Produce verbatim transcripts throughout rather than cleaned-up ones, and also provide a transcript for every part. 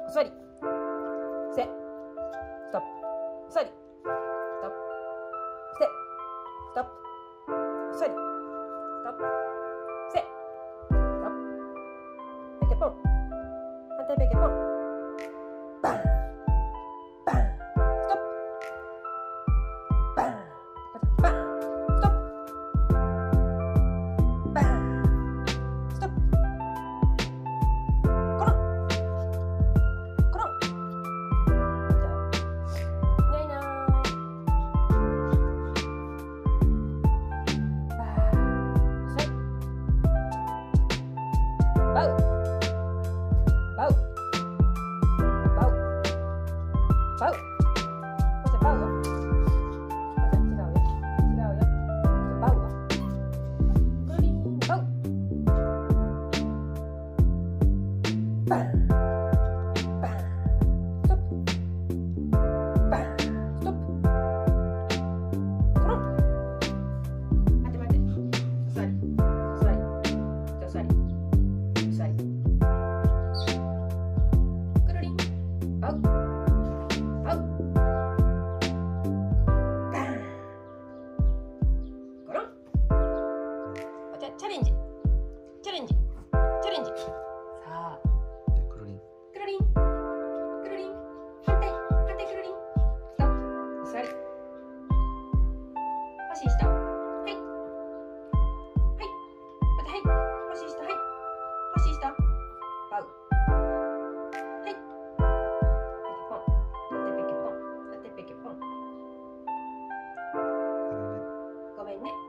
座り、せ、ストップ、座り、ストップ、せ、ストップ、座り、ストップ、せ、ストップ、ペケポン、反対ペケポン、バン、バン、ストップ、バン、バン、ストップ、バン、ストップ、コロン、コロン、じゃあ、ないなー、バー、さい、バウ、バウ、バウ、バウ、まずバウは、まず違うよ、違うよ、バウは、くるりん、バウ、バン、バン、ストップ、バン、ストップ、コロン、待って待って、座り、座り、座り、座り、くるりん、バウ、バウ、バン、コロン、あ、じゃあチャレンジ、チャレンジ、チャレンジ、さあ、 でくるりん。 くるりん、くるりん、反対、反対くるりん、ストップ、座り、足下、はい、はい、またはい、足下、はい、足下、バウ、はい、ペケポン、反対ペケポン、反対ペケポン、ごめんね、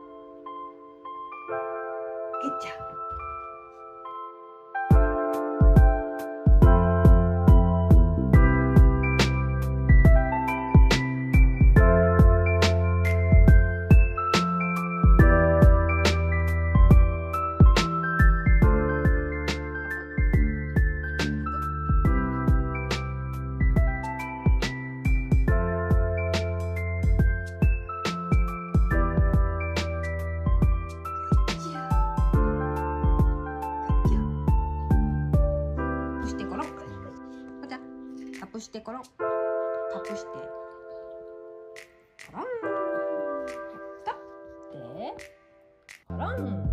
グッジョブ。タップしてコロン、タップしてコロン、ストップでコロン、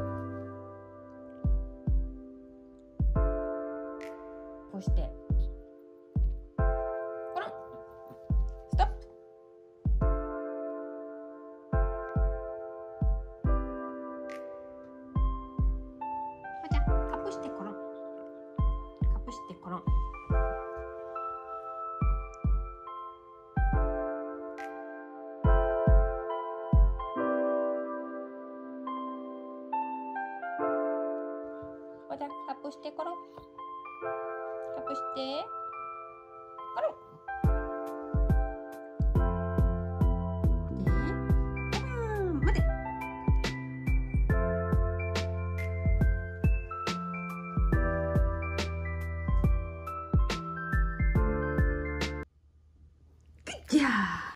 こうしてコロン、ストップ、じゃあタップしてコロン、タップしてコロン。じゃあタップしてコロン、タップしてコロンで、うん、待て、グッジョブ。